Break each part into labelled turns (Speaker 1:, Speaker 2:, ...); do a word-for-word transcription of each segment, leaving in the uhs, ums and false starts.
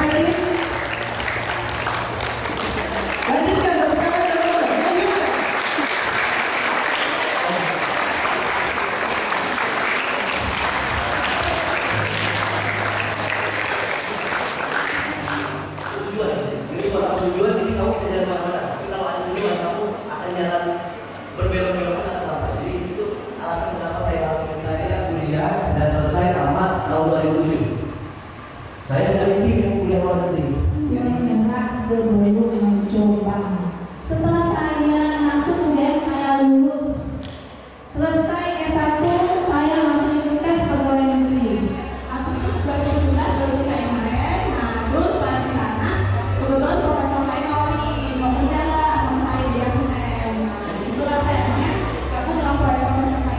Speaker 1: Saya punya mimpi yang kuliah luar negeri.
Speaker 2: Menyerah sebelum mencoba. Setelah saya masuk kuliah, saya lulus. Selesai S satu, saya langsung ikut tes pegawai negeri. Agustus dua ribu tujuh belas baru saya kemarin. Nah, terus pas di sana, kebetulan profesor saya nawarin mau kerja nggak sama saya di A S M. Nah, disitulah saya akhirnya gabung dengan proyek profesor saya.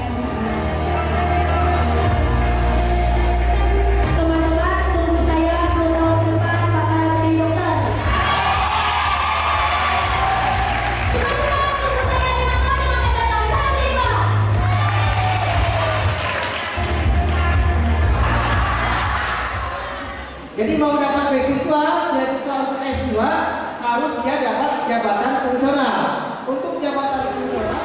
Speaker 3: Jadi mau dapat beasiswa, beasiswa untuk S dua harus dia dapat jabatan fungsional. Untuk jabatan fungsional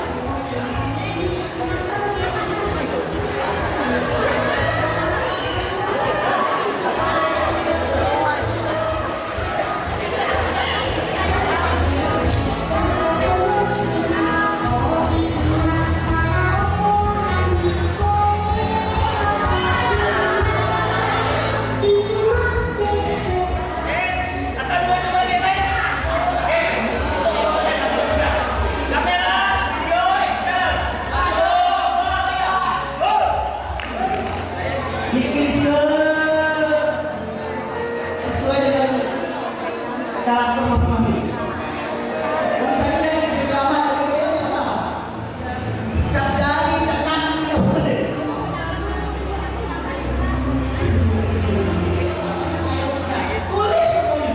Speaker 3: karakter masing-masing. Kalau saya yang drama, itu apa? Cat jari, cat kaki, ya boleh. Boleh semuanya.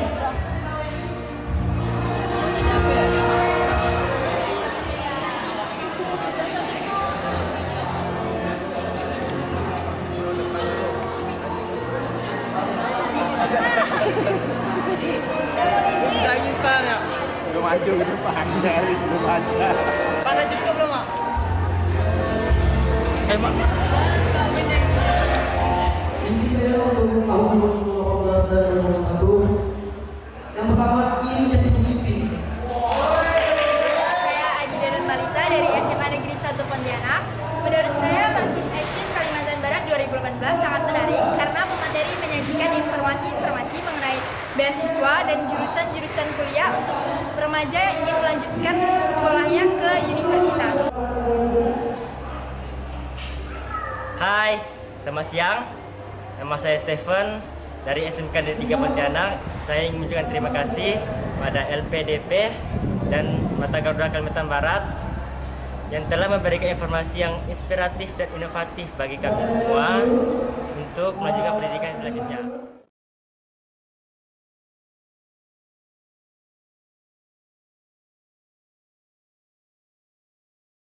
Speaker 4: ya belum maju ke depan dari belum aja pada juga belum mak emang
Speaker 1: Ini saya untuk tahun dua ribu delapan belas dan dua ribu dua puluh satu. Yang pertama ingin menjadi pemimpin.
Speaker 5: Saya Aji Danut Malita dari S M A Negeri satu Pontianak. Menurut saya Massive Action Kalimantan Barat dua ribu delapan belas sangat menarik karena pemateri menyajikan informasi-informasi mengenai beasiswa dan jurusan-jurusan kuliah untuk remaja yang ingin melanjutkan sekolahnya ke universitas.
Speaker 6: Hai, selamat siang. Nama saya Stephen dari S M K Negeri tiga Pontianak. Saya ingin mengucapkan terima kasih pada L P D P dan Mata Garuda Kalimantan Barat yang telah memberikan informasi yang inspiratif dan inovatif bagi kami semua untuk melanjutkan pendidikan selanjutnya.